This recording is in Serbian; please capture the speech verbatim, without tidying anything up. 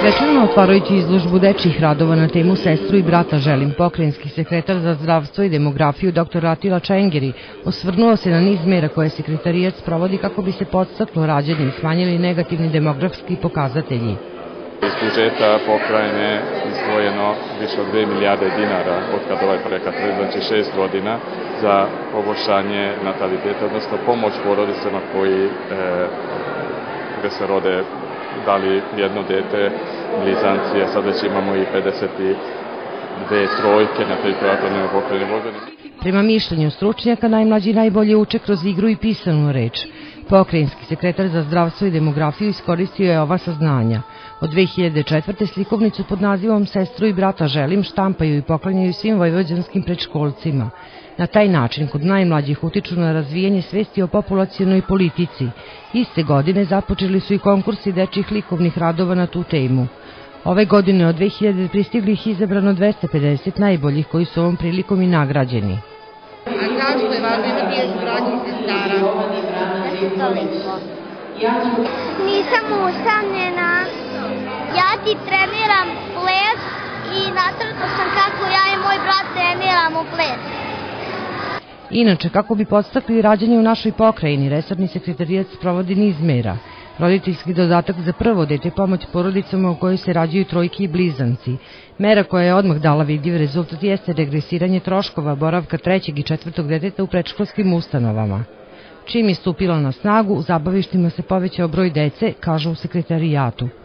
Svečano otvarajući izložbu dečjih radova na temu Sestru i brata želim, pokrajinski sekretar za zdravstvo i demografiju dr Atila Čengeri osvrnuo se na niz mera koje sekretarijat sprovodi kako bi se podstaklo rađanje i smanjili negativni demografski pokazatelji. Iz budžeta pokrajine izdvojeno više od dve milijarde dinara od kad ovaj projekat traje, znači šest godina, za poboljšanje nataliteta, odnosno pomoć porodicama koji gde se rode da li jedno dete, blizanci, a sad već imamo i pedeset dve trojke na teritorijalnoj pokrajini Vojvodine. Prema mišljenju stručnjaka, najmlađi najbolje uče kroz igru i pisanu reč. Pokrajinski sekretar za zdravstvo i demografiju iskoristio je ova saznanja. Od dve hiljade četvrte. slikovnicu pod nazivom Sestru i brata želim štampaju i poklanjaju svim vojvođanskim predškolcima. Na taj način kod najmlađih utiču na razvijanje svesti o populacionoj politici. Iste godine započeli su i konkursi dečjih likovnih radova na tu temu. Ove godine od dve hiljade pristiglih izabrano dvesta pedeset najboljih koji su ovom prilikom i nagrađeni. A zašto je važno imati izgradnju sestara? Nisam usamljena. Ja ti treniram ples i nacrtao sam kako ja i moj brat treniramo ples. Inače, kako bi podstakli rađanje u našoj pokrajini, resorni sekretarijat sprovodi niz mera. Roditeljski dodatak za prvo dete, pomoć porodicama u kojoj se rađaju trojke i blizanci. Mera koja je odmah dala vidljiv rezultat jeste regresiranje troškova boravka trećeg i četvrtog deteta u predškolskim ustanovama. Čim je stupila na snagu, u zabavištima se povećao broj dece, kažu u sekretarijatu.